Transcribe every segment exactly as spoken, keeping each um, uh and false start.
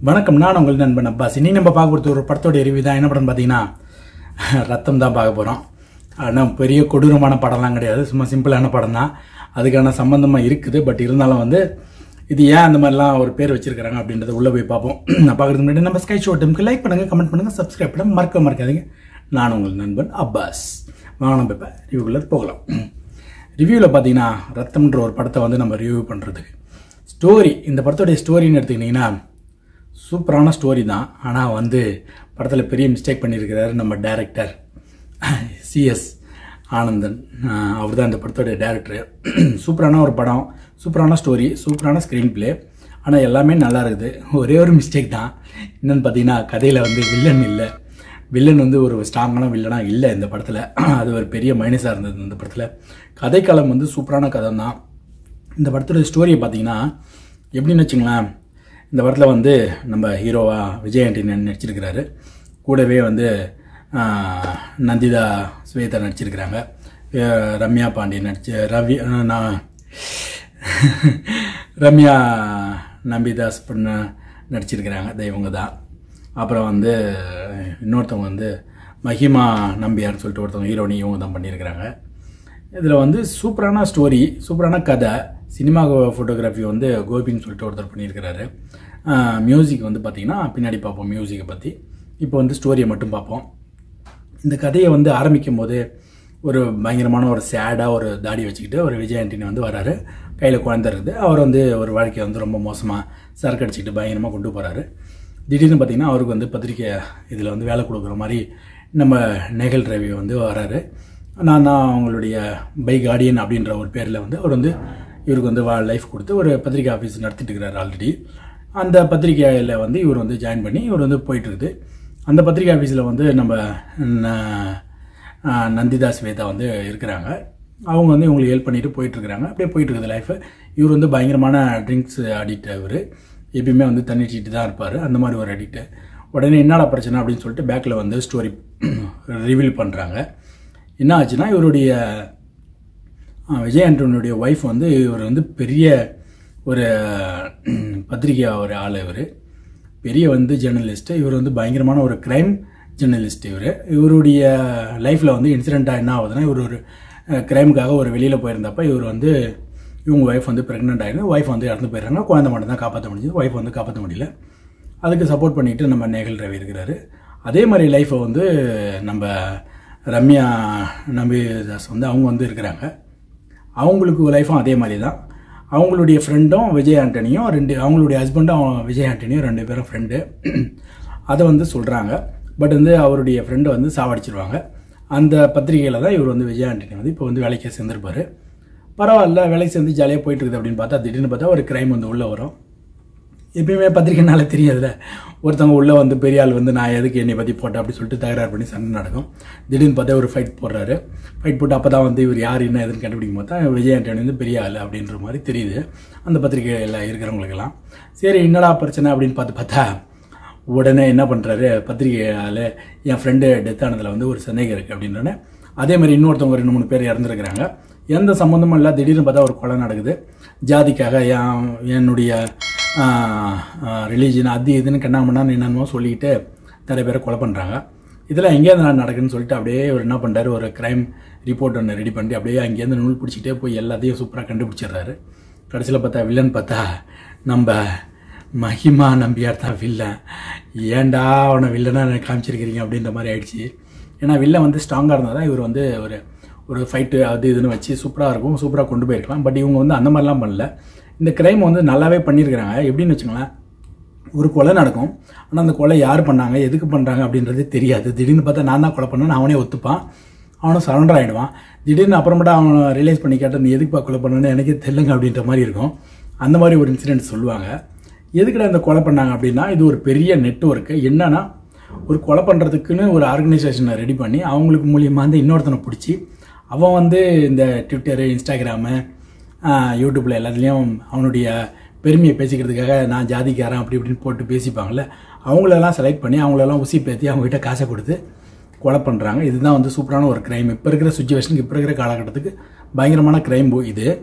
வணக்கம், நான் உங்கள் நண்பன் அப்பாஸ். இன்னைக்கு நம்ம பார்க்க போகிறது ஒரு படத்தோட ரிவ்யூ தான். என்ன படம் பார்த்தீங்கன்னா ரத்தம் தான் பார்க்க போகிறோம். ஆனால் பெரிய கொடூரமான படம்லாம் கிடையாது, சும்மா சிம்பிளான படம் தான். அதுக்கான சம்பந்தமாக இருக்குது. பட் இருந்தாலும் வந்து இது ஏன் அந்த மாதிரிலாம் ஒரு பேர் வச்சிருக்கிறாங்க அப்படின்றத உள்ளே போய் பார்ப்போம். நான் பார்க்குறதுக்கு முன்னாடி நம்ம ஸ்கை ஷோ டைமுக்கு லைக் பண்ணுங்கள், கமெண்ட் பண்ணுங்கள், சப்ஸ்கிரைப் பண்ண மறக்க மறக்காதீங்க. நான் உங்கள் நண்பன் அப்பாஸ். வாங்க நம்ம இப்போ ரிவ்யூக்குள்ளே போகலாம். ரிவ்யூவில் பார்த்தீங்கன்னா ரத்தம்ன்ற ஒரு படத்தை வந்து நம்ம ரிவ்யூ பண்ணுறதுக்கு ஸ்டோரி, இந்த படத்தோடைய ஸ்டோரின்னு எடுத்துக்கிட்டிங்கன்னா சூப்பரான ஸ்டோரி தான். ஆனால் வந்து படத்தில் பெரிய மிஸ்டேக் பண்ணியிருக்கிறாரு நம்ம டைரக்டர் சிஎஸ் ஆனந்தன். அவர் தான் இந்த படத்தோடைய டைரக்டரு. சூப்பரான ஒரு படம், சூப்பரான ஸ்டோரி, சூப்பரான ஸ்க்ரீன் பிளே. ஆனால் எல்லாமே நல்லா இருக்குது. ஒரே ஒரு மிஸ்டேக் தான். என்னென்னு பார்த்தீங்கன்னா கதையில் வந்து வில்லன் இல்லை. வில்லன் வந்து ஒரு ஸ்ட்ராங்கான வில்லனாக இல்லை இந்த படத்தில். அது ஒரு பெரிய மைனஸாக இருந்தது இந்த படத்தில். கதைக்களம் வந்து சூப்பரான கதை தான். இந்த படத்தோட ஸ்டோரியை பார்த்தீங்கன்னா எப்படின்னு வச்சுங்களேன், இந்த படத்தில் வந்து நம்ம ஹீரோவா விஜய் ஆண்டனி நடிச்சிருக்கிறாரு. கூடவே வந்து நந்திதா ஸ்வேதா நடிச்சிருக்கிறாங்க. ரம்யா பாண்டியன் நடிச்சு ரவி நான் ரம்யா நம்பிதாஸ் பண்ண நடிச்சிருக்கிறாங்க. இவங்க தான். அப்புறம் வந்து இன்னொருத்தவங்க வந்து மஹிமா நம்பியார்னு சொல்லிட்டு ஒருத்தவங்க ஹீரோனி, இவங்க தான் பண்ணியிருக்கிறாங்க. இதில் வந்து சூப்பரான ஸ்டோரி, சூப்பரான கதை. சினிமா ஃபோட்டோகிராஃபி வந்து கோபின்னு சொல்லிட்டு ஒருத்தர் பண்ணியிருக்கிறாரு. மியூசிக் வந்து பார்த்திங்கன்னா பின்னாடி பார்ப்போம் மியூசிக்கை பற்றி. இப்போ வந்து ஸ்டோரியை மட்டும் பார்ப்போம். இந்த கதையை வந்து ஆரம்பிக்கும் போது ஒரு பயங்கரமான ஒரு சேடாக ஒரு தாடி வச்சுக்கிட்டு ஒரு விஜய் ஆண்டனி வந்து வராரு. கையில் குழந்தை இருக்குது. அவர் வந்து ஒரு வாழ்க்கையை வந்து ரொம்ப மோசமாக சரக்கு அடிச்சுக்கிட்டு பயங்கரமாக கொண்டு போகிறாரு. திடீர்னு பார்த்திங்கன்னா அவருக்கு வந்து பத்திரிக்கை இதில் வந்து வேலை கொடுக்குற மாதிரி நம்ம நேகல் ரவி வந்து வராரு. நான் தான் அவங்களுடைய பை கார்டியன் அப்படின்ற ஒரு பேரில் வந்து அவர் வந்து இவருக்கு வந்து லைஃப் கொடுத்து ஒரு பத்திரிக்கை ஆஃபீஸ் நடத்திட்டு இருக்கிறார் ஆல்ரெடி. அந்த பத்திரிக்கையில் வந்து இவர் வந்து ஜாயின் பண்ணி இவர் வந்து போயிட்டுருக்குது. அந்த பத்திரிக்கை ஆஃபீஸில் வந்து நம்ம நந்திதா ஸ்வேதா வந்து இருக்கிறாங்க. அவங்க வந்து இவங்களுக்கு ஹெல்ப் பண்ணிட்டு போயிட்டுருக்குறாங்க. அப்படியே போயிட்டுருக்குது லைஃப். இவர் வந்து பயங்கரமான ட்ரிங்க்ஸ் அடிக்ட். இவர் எப்பயுமே வந்து தண்ணி சீட்டு தான் இருப்பார். அந்த மாதிரி ஒரு அடிக்ட்டு. உடனே என்னடா பிரச்சனை அப்படின்னு சொல்லிட்டு பேக்கில் வந்து ஸ்டோரி ரிவீல் பண்ணுறாங்க. என்ன ஆச்சுன்னா, இவருடைய விஜய் ஆண்டனியுடைய ஒய்ஃப் வந்து இவர் வந்து பெரிய ஒரு பத்திரிகை ஒரு ஆள். இவர் பெரிய வந்து ஜேர்னலிஸ்ட்டு. இவர் வந்து பயங்கரமான ஒரு க்ரைம் ஜேர்னலிஸ்ட். இவர் இவருடைய லைஃப்பில் வந்து இன்சிடெண்ட்டாக என்ன ஆகுதுன்னா, இவர் ஒரு க்ரைமுக்காக ஒரு வெளியில் போயிருந்தப்போ இவர் வந்து இவங்க ஒய்ஃப் வந்து ப்ரெக்னென்ட் ஆகிடும். ஒய்ஃப் வந்து இறந்து போயிடுறாங்க. குழந்தை மட்டும் தான் காப்பாற்ற முடிஞ்சது. ஒய்ஃப் வந்து காப்பாற்ற முடியல. அதுக்கு சப்போர்ட் பண்ணிட்டு நம்ம நேகல் ரவி இருக்கிறாரு. அதே மாதிரி லைஃப்பை வந்து நம்ம ரம்யா நம்பிதாஸ் வந்து அவங்க வந்து இருக்கிறாங்க. அவங்களுக்கு லைஃப்பும் அதே மாதிரி தான். அவங்களுடைய ஃப்ரெண்டும் விஜய் ஆண்டனியும் ரெண்டு, அவங்களுடைய ஹஸ்பண்டும் விஜய் ஆண்டனியும் ரெண்டு பேரும் ஃப்ரெண்டு. அதை வந்து சொல்கிறாங்க. பட் வந்து அவருடைய ஃப்ரெண்டை வந்து சாவடிச்சிருவாங்க. அந்த பத்திரிகையில் தான் இவர் வந்து விஜய் ஆண்டனி வந்து இப்போ வந்து வேலைக்கு சேர்ந்துருப்பார். பரவாயில்ல, வேலைக்கு சேர்ந்து ஜாலியாக போயிட்டு இருக்குது அப்படின்னு பார்த்தா திடீர்னு பார்த்தா ஒரு க்ரைம் வந்து உள்ளே வரும். எப்பயுமே பத்திரிக்கைனால தெரியாதுல்ல, ஒருத்தவங்க உள்ளே வந்து பெரிய ஆள் வந்து நான் எதுக்கு என்னை பற்றி போட்டேன் அப்படி சொல்லிட்டு தகராறு பண்ணி சண்டை நடக்கும். திடீர்னு பார்த்தா ஒரு ஃபைட் போடுறாரு. ஃபைட் போட்டு அப்போ தான் வந்து இவர் யார் என்ன எதுன்னு கண்டுபிடிக்கும் போது தான் விஜய் ஆண்டனி வந்து பெரிய ஆள் அப்படின்ற மாதிரி தெரியுது அந்த பத்திரிகையில் இருக்கிறவங்களுக்கெல்லாம். சரி என்னடா பிரச்சனை அப்படின்னு பார்த்து பார்த்தா உடனே என்ன பண்ணுறாரு, பத்திரிகையால் என் ஃப்ரெண்டு டெத் ஆனதில் வந்து ஒரு சந்தேகம் இருக்குது அப்படின்றோன்னே அதே மாதிரி இன்னொருத்தவங்க ரெண்டு மூணு பேர் இறந்துருக்குறாங்க. எந்த சம்மந்தமும் இல்லை. திடீர்னு பார்த்தா ஒரு கொலை நடக்குது. ஜாதிக்காக என் என்னுடைய ரிலீஜன் அது இதுன்னு கண்ணாமண்ணான்னு என்னென்னமோ சொல்லிக்கிட்டு நிறைய பேரை கொலை பண்ணுறாங்க. இதெல்லாம் எங்கேயாவது நான் நடக்குதுன்னு சொல்லிட்டு அப்படியே ஒரு என்ன பண்ணுறாரு, ஒரு க்ரைம் ரிப்போர்ட் ஒன்று ரெடி பண்ணி அப்படியே அங்கேருந்து நூல் பிடிச்சிக்கிட்டே போய் எல்லாத்தையும் சூப்பராக கண்டுபிடிச்சிடுறாரு. கடைசியில் பார்த்தா வில்லன் பார்த்தா நம்ம மஹிமா நம்பியார் தான் வில்லன். ஏன்டா அவனை வில்லனாக காமிச்சிருக்கிறீங்க அப்படின்ற மாதிரி ஆயிடுச்சு. ஏன்னா வில்லன் வந்து ஸ்ட்ராங்காக இருந்தால் தான் இவர் வந்து ஒரு ஒரு ஃபைட்டு அது இதுன்னு வச்சு சூப்பராக இருக்கும், சூப்பராக கொண்டு போயிருக்கலாம். பட் இவங்க வந்து அந்த மாதிரிலாம் பண்ணல. இந்த க்ரைம் வந்து நல்லாவே பண்ணியிருக்கிறாங்க. எப்படின்னு வச்சுங்களேன், ஒரு கொலை நடக்கும். ஆனால் அந்த கொலை யார் பண்ணாங்க, எதுக்கு பண்ணுறாங்க அப்படின்றது தெரியாது. திடீர்னு பார்த்தா நான் தான் கொலை பண்ணேன்னு அவனே ஒத்துப்பான். அவனும் சரண்டர் ஆகிடுவான். திடீர்னு அப்புறமேட்டா அவனை ரிலைஸ் பண்ணி கேட்டால் நீ எதுக்குப்பா கொலை பண்ணணுன்னு எனக்கே தெரியலங்க அப்படின்ற மாதிரி இருக்கும். அந்த மாதிரி ஒரு இன்சிடென்ட் சொல்லுவாங்க. எதுக்குடா இந்த கொலை பண்ணாங்க அப்படின்னா, இது ஒரு பெரிய நெட்வொர்க்கு. என்னன்னா, ஒரு கொலை பண்ணுறதுக்குன்னு ஒரு ஆர்கனைசேஷனை ரெடி பண்ணி அவங்களுக்கு மூலியமாக வந்து இன்னொருத்தனை பிடிச்சி அவன் வந்து இந்த ட்விட்டரு, இன்ஸ்டாகிராமு, யூடியூப்பில் எல்லாத்துலேயும் அவனுடைய பெருமையை பேசிக்கிறதுக்காக நான் ஜாதிக்காரன் அப்படி இப்படின்னு போட்டு பேசிப்பாங்கள்ல, அவங்களெல்லாம் செலக்ட் பண்ணி அவங்களெல்லாம் உசி பேற்றி அவங்ககிட்ட காசை கொடுத்து கொலை பண்ணுறாங்க. இதுதான் வந்து சூப்பரான ஒரு க்ரைம். இப்போ இருக்கிற சுச்சுவேஷனுக்கு, இப்போ இருக்கிற காலகட்டத்துக்கு பயங்கரமான க்ரைம் இது.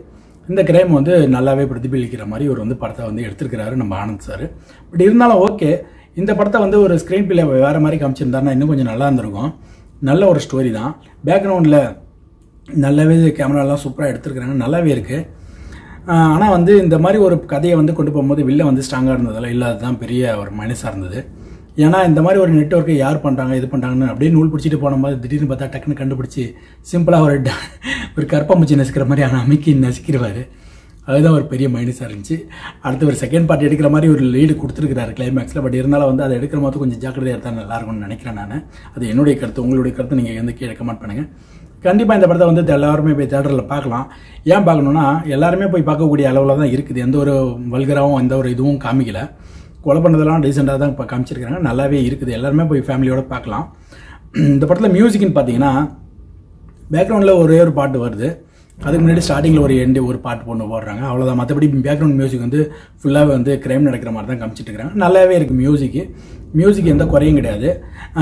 இந்த கிரைம் வந்து நல்லாவே பிரதிபலிக்கிற மாதிரி இவர் வந்து படத்தை வந்து எடுத்திருக்கிறாரு நம்ம ஆனந்த் சார். பட் இருந்தாலும் ஓகே, இந்த படத்தை வந்து ஒரு ஸ்க்ரீன் பிளே வேறு மாதிரி காமிச்சிருந்தாருன்னா இன்னும் கொஞ்சம் நல்லா இருந்திருக்கும். நல்ல ஒரு ஸ்டோரி தான். பேக்ரவுண்டில் நல்லாவே கேமராலாம் சூப்பராக எடுத்துருக்குறாங்க, நல்லாவே இருக்குது. ஆனால் வந்து இந்த மாதிரி ஒரு கதையை வந்து கொண்டு போகும்போது வில்ல வந்து ஸ்ட்ராங்காக இருந்ததில்ல, இல்லை அதுதான் பெரிய ஒரு மைனஸாக இருந்தது. ஏன்னா இந்த மாதிரி ஒரு நெட்வொர்க்கை யார் பண்ணுறாங்க இது பண்ணுறாங்கன்னு அப்படியே நூல் பிடிச்சிட்டு போன மாதிரி திடீர்னு பார்த்தா டக்குன்னு கண்டுபிடிச்சி சிம்பிளாக ஒரு ஒரு கற்பம்பூச்சி நசிக்கிற மாதிரி ஆனால் அமைக்கி நசிக்கிடுவார். அதுதான் ஒரு பெரிய மைனஸாக இருந்துச்சு. அடுத்து ஒரு செகண்ட் பார்ட் எடுக்கிற மாதிரி ஒரு லீடு கொடுத்துருக்கிறாரு கிளைமேக்ஸில். பட் இருந்தாலும் வந்து அதை எடுக்கிற மாதிரி கொஞ்சம் ஜாக்கிரதையாக இருந்தால் நல்லாயிருக்கும்னு நினைக்கிறேன் நான். அது என்னுடைய கருத்து. உங்களுடைய கருத்து நீங்கள் வந்து கீழே கமெண்ட் பண்ணுங்கள். கண்டிப்பாக இந்த படத்தை வந்து எல்லாருமே போய் தேட்டரில் பார்க்கலாம். ஏன் பார்க்கணுன்னா எல்லாருமே போய் பார்க்கக்கூடிய அளவில் தான் இருக்குது. எந்த ஒரு வல்கராகவும் எந்த ஒரு இதுவும் காமிக்கலை. கொலை பண்ணுறதெல்லாம் டீசெண்டாக தான் இப்போ காமிச்சிருக்கிறாங்க, நல்லாவே இருக்குது. எல்லாருமே போய் ஃபேமிலியோடு பார்க்கலாம். இந்த படத்தில் மியூசிக்னு பார்த்தீங்கன்னா பேக்ரவுண்டில் ஒரே ஒரு பாட்டு வருது. அதுக்கு முன்னாடி ஸ்டார்டிங்கில் ஒரு எண்டு ஒரு பாட்டு பொண்ணு போடுறாங்க, அவ்வளோதான். மற்றபடி பேக்ரவுண்ட் மியூசிக் வந்து ஃபுல்லாகவே வந்து கிரைம் நடக்கிற மாதிரி தான் காமிச்சிட்டு இருக்கிறாங்க. நல்லாவே இருக்குது மியூசிக்கு. மியூசிக் எந்த குறையும் கிடையாது.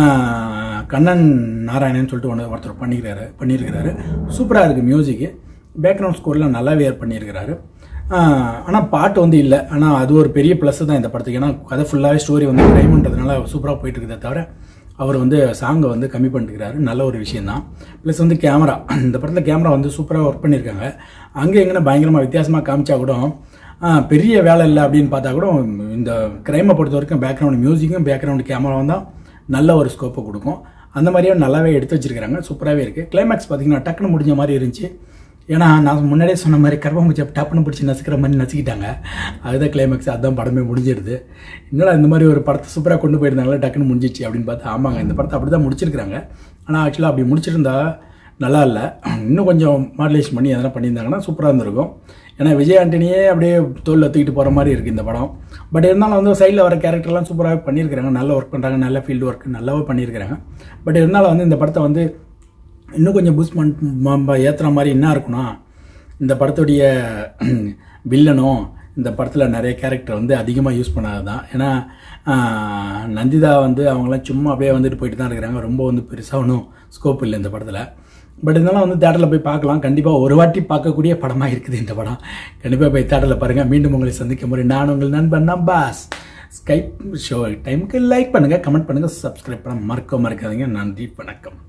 கண்ணன் நாராயணன் சொல்லிட்டு ஒன்று ஒருத்தர் பண்ணிக்கிறாரு பண்ணியிருக்கிறாரு சூப்பராக இருக்குது மியூசிக்கு. பேக்ரவுண்ட் ஸ்கோர்லாம் நல்லாவே ஏர் பண்ணியிருக்கிறாரு. ஆனால் பாட்டு வந்து இல்லை. ஆனால் அது ஒரு பெரிய ப்ளஸ் தான் இந்த படத்துக்கு. ஏன்னா கதை ஃபுல்லாகவே ஸ்டோரி வந்து கிரைம்ன்றதுனால சூப்பராக போயிட்டு இருக்குதே தவிர அவர் வந்து சாங்கை வந்து கம்மி பண்ணிட்டுக்கிறாரு. நல்ல ஒரு விஷயந்தான். ப்ளஸ் வந்து கேமரா, இந்த படத்தில் கேமரா வந்து சூப்பராக ஒர்க் பண்ணியிருக்காங்க. அங்கே எங்கன்னா பயங்கரமாக வித்தியாசமாக காமிச்சா கூட பெரிய வேலை இல்லை அப்படின்னு பார்த்தா கூட இந்த கிரைமை பொறுத்த வரைக்கும் பேக்ரவுண்ட் மியூசிக்கும் பேக்ரவுண்ட் கேமராவும் தான் நல்ல ஒரு ஸ்கோப்பை கொடுக்கும். அந்த மாதிரியே நல்லாவே எடுத்து வச்சிருக்கிறாங்க, சூப்பராகவே இருக்குது. கிளைமேக்ஸ் பார்த்தீங்கன்னா டக்குன்னு முடிஞ்ச மாதிரி இருந்துச்சு. ஏன்னா நான் முன்னாடியே சொன்ன மாதிரி கர்ப்பமுச்சி டப்புன்னு பிடிச்சி நசுக்கிற மாதிரி நசுக்கிட்டாங்க. அதுதான் கிளைமேக்ஸ், அதுதான் படமே முடிஞ்சிருது. இன்னும் இந்த மாதிரி ஒரு படத்தை சூப்பராக கொண்டு போயிருந்தாங்களே டக்குன்னு முடிஞ்சிச்சு அப்படின்னு பார்த்தா ஆமாங்க, இந்த படத்தை அப்படி தான் முடிச்சிருக்கிறாங்க. ஆனால் ஆக்சுவலாக அப்படி முடிச்சிருந்தா நல்லா இல்லை. இன்னும் கொஞ்சம் மாடுலேஷன் பண்ணி எதனா பண்ணியிருந்தாங்கன்னா சூப்பராக இருந்திருக்கும். ஏன்னா விஜய் ஆண்டனியே அப்படியே தோளில் தூக்கிட்டு போகிற மாதிரி இருக்குது இந்த படம். பட் இருந்தாலும் வந்து சைடில் வர கேரக்டர்லாம் சூப்பராகவே பண்ணியிருக்கிறாங்க, நல்லா ஒர்க் பண்ணுறாங்க, நல்ல ஃபீல்டு ஒர்க் நல்லாவே பண்ணியிருக்கிறாங்க. பட் இருந்தாலும் வந்து இந்த படத்தை வந்து இன்னும் கொஞ்சம் பூஸ்ட் பண்ண ஏற்றுற மாதிரி என்ன இருக்குன்னா, இந்த படத்துடைய வில்லனும் இந்த படத்தில் நிறைய கேரக்டர் வந்து அதிகமாக யூஸ் பண்ணாது தான். ஏன்னா நந்திதா வந்து அவங்களாம் சும்மா அப்படியே வந்துட்டு போயிட்டு தான் இருக்கிறாங்க. ரொம்ப வந்து பெருசாக ஒன்றும் ஸ்கோப் இல்லை இந்த படத்தில். பட் இருந்தாலும் வந்து தேட்டரில் போய் பார்க்கலாம். கண்டிப்பாக ஒரு வாட்டி பார்க்கக்கூடிய படமாக இருக்குது இந்த படம். கண்டிப்பாக போய் தேட்டரில் பாருங்கள். மீண்டும் உங்களை சந்திக்கும் முறை நான் உங்கள் நண்பன் நம்பாஸ். ஸ்கைப் ஷோ டைமுக்கு லைக் பண்ணுங்கள், கமெண்ட் பண்ணுங்கள், சப்ஸ்கிரைப் பண்ண மறக்க மறக்காதீங்க. நன்றி, வணக்கம்.